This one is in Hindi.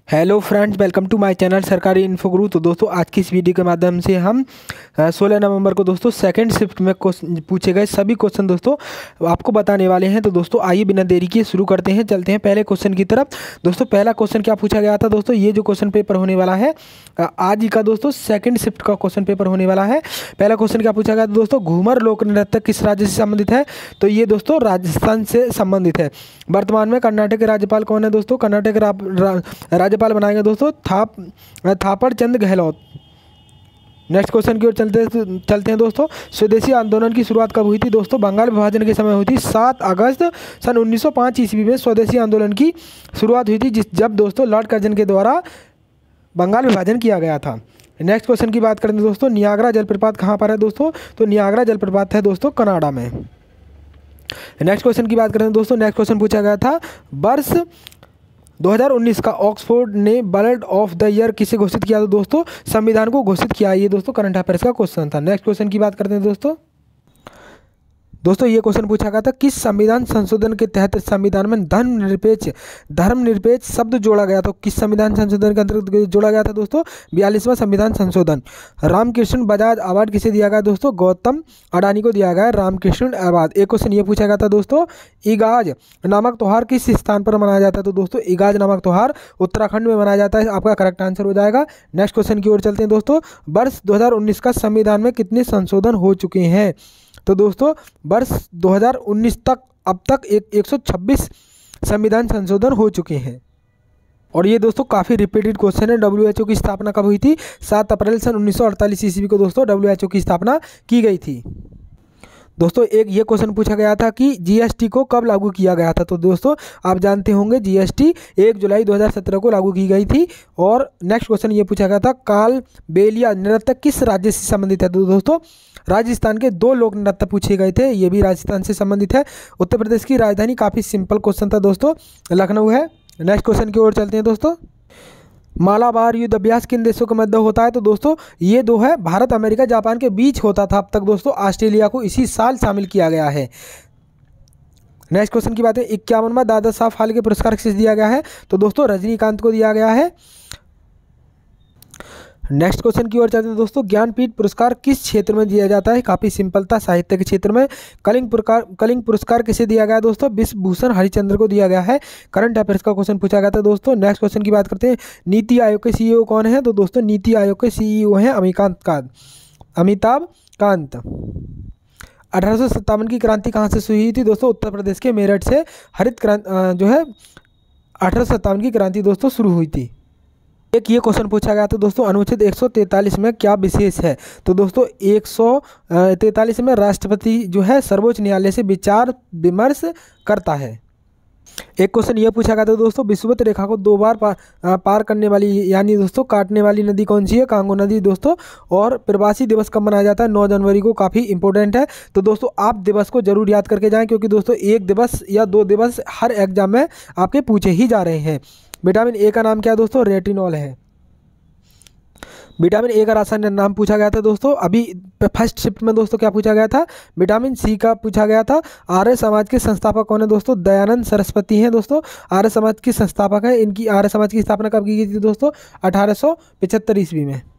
Hello friends, welcome to my channel Sarkari info Guru. तो दोस्तों आज की इस वीडियो के माध्यम से हम 16 नवंबर को दोस्तों सेकंड शिफ्ट में पूछे गए सभी क्वेश्चन दोस्तों आपको बताने वाले हैं। तो दोस्तों आइए बिना देरी किए शुरू करते हैं, चलते हैं पहले क्वेश्चन की तरफ। दोस्तों पहला क्वेश्चन क्या पूछा गया था दोस्तों, ये जो क्वेश्चन पेपर होने वाला है आज ही का दोस्तों सेकंड शिफ्ट का क्वेश्चन पेपर होने वाला है। पहला क्वेश्चन क्या पूछा गया था दोस्तों, घूमर लोक नृत्य किस राज्य से संबंधित है? तो ये दोस्तों राजस्थान से संबंधित है। वर्तमान में कर्नाटक के राज्यपाल कौन है दोस्तों? कर्नाटक के राज्यपाल बनाएंगे दोस्तों थापर चंद गहलोत। नेक्स्ट क्वेश्चन की ओर चलते हैं दोस्तों। स्वदेशी आंदोलन की शुरुआत कब हुई थी दोस्तों? बंगाल विभाजन के समय हुई थी 7 अगस्त सन 1905 ईस्वी में स्वदेशी आंदोलन की शुरुआत हुई थी, जब दोस्तों लॉर्ड कर्जन के द्वारा बंगाल विभाजन किया गया था। नेक्स्ट क्वेश्चन की बात करें दोस्तों, नियाग्रा जलप्रपात कहाँ पर है दोस्तों? तो नियाग्रा जलप्रपात है दोस्तों कनाडा में। नेक्स्ट क्वेश्चन की बात करें दोस्तों, नेक्स्ट क्वेश्चन पूछा गया था, वर्ष 2019 का ऑक्सफोर्ड ने बर्ड ऑफ द ईयर किसे घोषित किया? तो दोस्तों संविधान को घोषित किया। ये दोस्तों करंट अफेयर्स का क्वेश्चन था। नेक्स्ट क्वेश्चन की बात करते हैं दोस्तों ये क्वेश्चन पूछा गया था, किस संविधान संशोधन के तहत संविधान में धर्मनिरपेक्ष शब्द जोड़ा गया? तो किस संविधान संशोधन के अंतर्गत जोड़ा गया था दोस्तों? 42वां संविधान संशोधन। रामकृष्ण बजाज अवार्ड किसे दिया गया दोस्तों? गौतम अडानी को दिया गया रामकृष्ण अवार्ड। एक क्वेश्चन ये पूछा गया था दोस्तों, इगाज नामक त्यौहार किस स्थान पर मनाया जाता है? तो दोस्तों इगाज नामक त्यौहार उत्तराखंड में मनाया जाता है। आपका करेक्ट आंसर हो जाएगा। नेक्स्ट क्वेश्चन की ओर चलते हैं दोस्तों, वर्ष 2019 का संविधान में कितने संशोधन हो चुके हैं? तो दोस्तों वर्ष 2019 तक अब तक 126 संविधान संशोधन हो चुके हैं। और ये दोस्तों काफ़ी रिपीटेड क्वेश्चन है। WHO की स्थापना कब हुई थी? 7 अप्रैल सन 1948 ईस्वी को दोस्तों WHO की स्थापना की गई थी। दोस्तों एक ये क्वेश्चन पूछा गया था कि GST को कब लागू किया गया था? तो दोस्तों आप जानते होंगे GST 1 जुलाई 2017 को लागू की गई थी। और नेक्स्ट क्वेश्चन ये पूछा गया था, कालबेलिया नृत्य किस राज्य से संबंधित है? तो दोस्तों राजस्थान के 2 लोक नृत्य पूछे गए थे, ये भी राजस्थान से संबंधित है। उत्तर प्रदेश की राजधानी, काफ़ी सिंपल क्वेश्चन था दोस्तों, लखनऊ है। नेक्स्ट क्वेश्चन की ओर चलते हैं दोस्तों, मालाबार युद्ध अभ्यास किन देशों के मध्य होता है? तो दोस्तों ये 2 है, भारत अमेरिका जापान के बीच होता था। अब तक दोस्तों ऑस्ट्रेलिया को इसी साल शामिल किया गया है। नेक्स्ट क्वेश्चन की बात है, 51वां दादा साहब फाल्के पुरस्कार किसे दिया गया है? तो दोस्तों रजनीकांत को दिया गया है। नेक्स्ट क्वेश्चन की ओर चलते हैं दोस्तों, ज्ञानपीठ पुरस्कार किस क्षेत्र में दिया जाता है? काफ़ी सिंपल था, साहित्य के क्षेत्र में। कलिंग पुरस्कार किसे दिया गया दोस्तों? विश्वभूषण हरिचंद्र को दिया गया है। करंट अफेयर्स का क्वेश्चन पूछा गया था दोस्तों। नेक्स्ट क्वेश्चन की बात करते हैं, नीति आयोग के CEO कौन है? तो दोस्तों नीति आयोग के CEO हैं अमिताभ कांत। 1857 की क्रांति कहाँ से शुरू हुई थी दोस्तों? उत्तर प्रदेश के मेरठ से हरित क्रांति जो है 1857 की क्रांति दोस्तों शुरू हुई थी। एक ये क्वेश्चन पूछा गया था दोस्तों, अनुच्छेद 143 में क्या विशेष है? तो दोस्तों 143 में राष्ट्रपति जो है सर्वोच्च न्यायालय से विचार विमर्श करता है। एक क्वेश्चन ये पूछा गया था दोस्तों, विषुवत रेखा को 2 बार पार करने वाली यानी दोस्तों काटने वाली नदी कौन सी है? कांगो नदी दोस्तों। और प्रवासी दिवस कब मनाया जाता है? 9 जनवरी को। काफ़ी इंपॉर्टेंट है, तो दोस्तों आप दिवस को जरूर याद करके जाएं, क्योंकि दोस्तों 1 दिवस या 2 दिवस हर एग्जाम में आपके पूछे ही जा रहे हैं। विटामिन ए का नाम क्या है दोस्तों? रेटिनॉल है। विटामिन ए का रासायनिक नाम पूछा गया था दोस्तों। अभी फर्स्ट शिफ्ट में दोस्तों क्या पूछा गया था? विटामिन सी का पूछा गया था। आर्य समाज के संस्थापक कौन है दोस्तों? दयानंद सरस्वती हैं दोस्तों, आर्य समाज की संस्थापक है। इनकी आर्य समाज की स्थापना कब की गई थी दोस्तों? 1875 ईस्वी में।